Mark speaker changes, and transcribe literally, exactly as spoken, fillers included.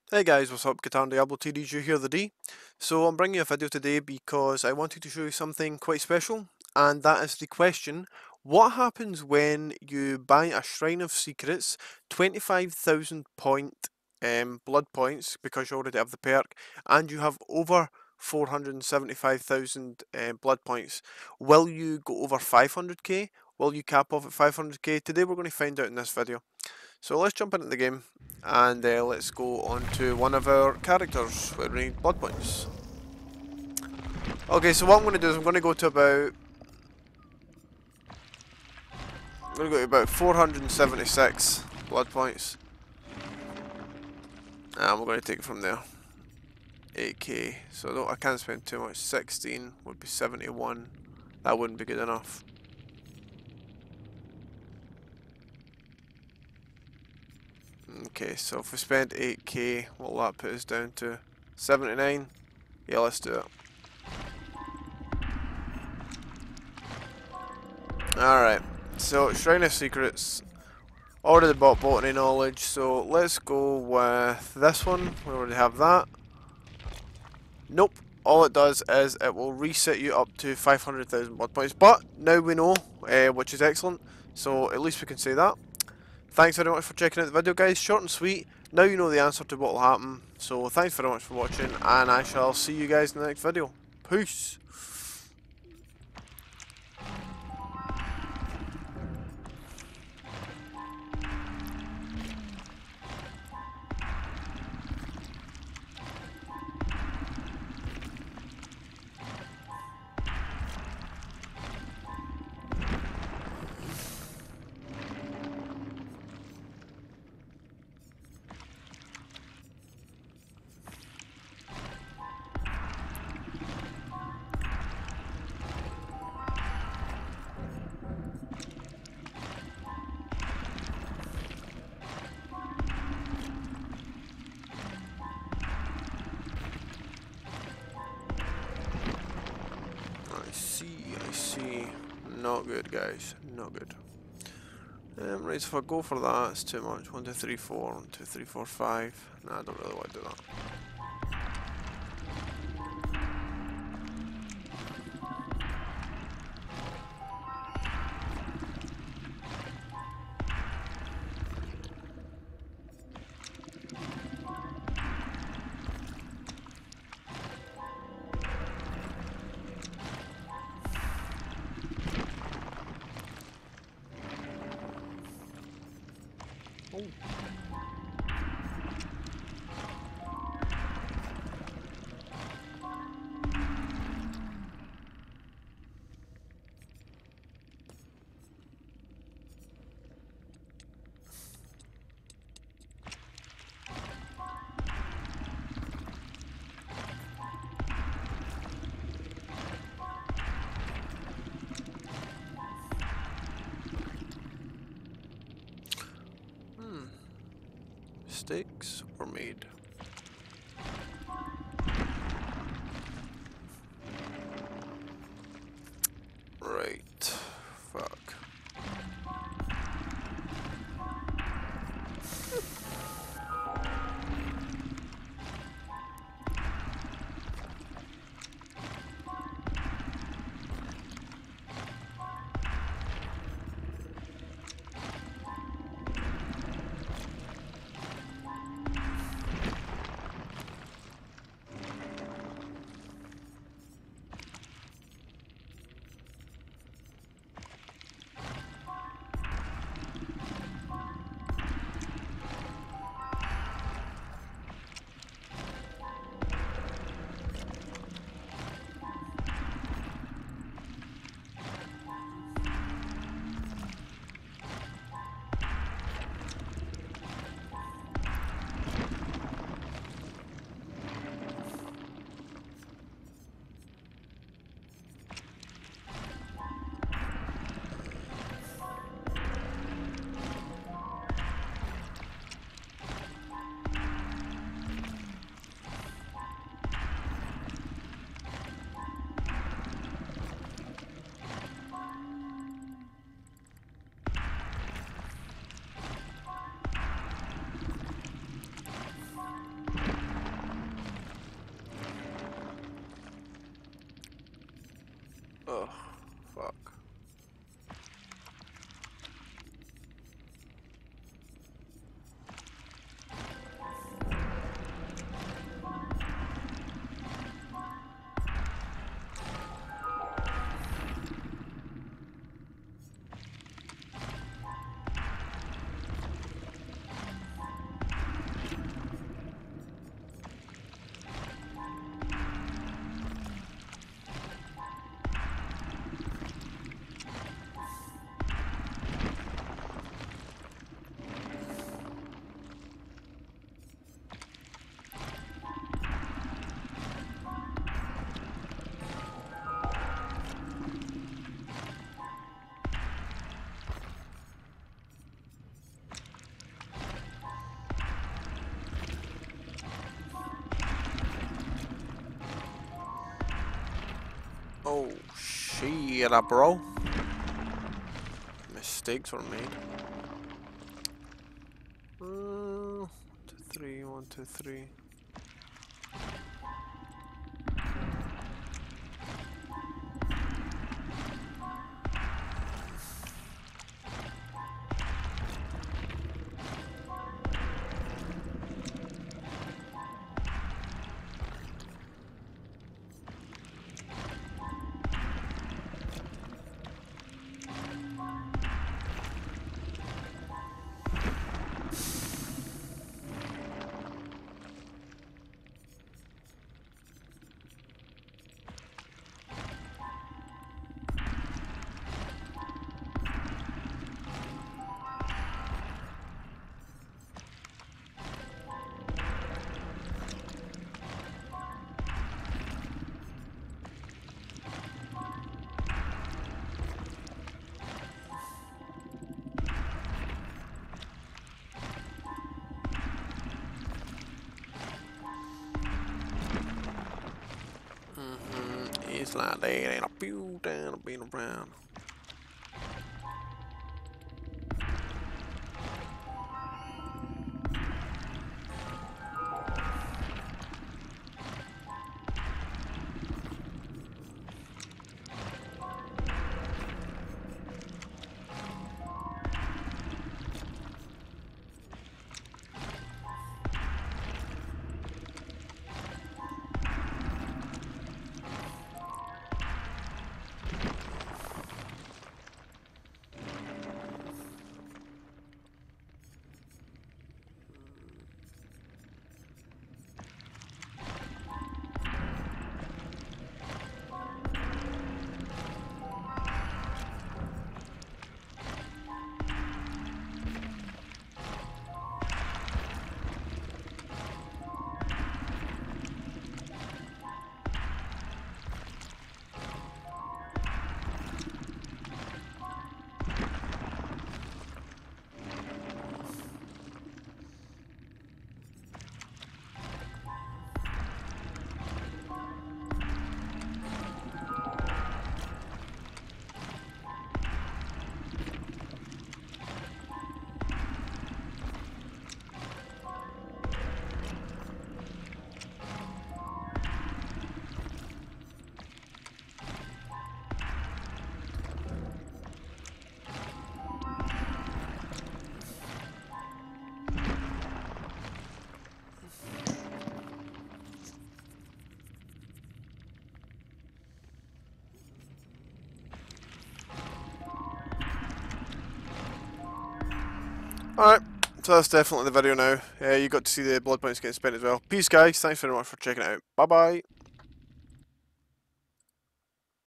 Speaker 1: Hey guys, what's up? Guitar Diablo T D G here, the D. So I'm bringing you a video today because I wanted to show you something quite special, and that is the question: what happens when you buy a Shrine of Secrets, twenty-five thousand point um, blood points because you already have the perk, and you have over four hundred seventy-five thousand uh, blood points? Will you go over five hundred K? Will you cap off at five hundred K? Today we're going to find out in this video. So let's jump into the game and uh, let's go on to one of our characters where we need blood points. Okay, so what I'm going to do is I'm going to go to about I'm going to go to about four hundred seventy-six blood points, and we're going to take it from there. eight K, so I, don't, I can't spend too much. sixteen would be seventy-one. That wouldn't be good enough. Okay, so if we spend eight K, what will that put us down to? seventy-nine? Yeah, let's do it. Alright, so Shrine of Secrets. Already bought Botany Knowledge, so let's go with this one. We already have that. Nope. All it does is it will reset you up to five hundred thousand blood points. But now we know, uh, which is excellent. So at least we can say that. Thanks very much for checking out the video, guys. Short and sweet. Now you know the answer to what will happen. So thanks very much for watching, and I shall see you guys in the next video. Peace. I see, I see. Not good, guys. Not good. Um, right, so if I go for that, it's too much. One, two, three, four. One, two, three, four, five. Nah, I don't really want to do that. Oh. Hmm. Mistakes were made. Right. Fuck. Oh, shit, bro. Mistakes were made. Uh, one, two, three, one, two, three. It's like that, ain't a pew down, a beat around. Alright, so that's definitely the video now. Uh, you got to see the blood points getting spent as well. Peace, guys. Thanks very much for checking it out. Bye bye.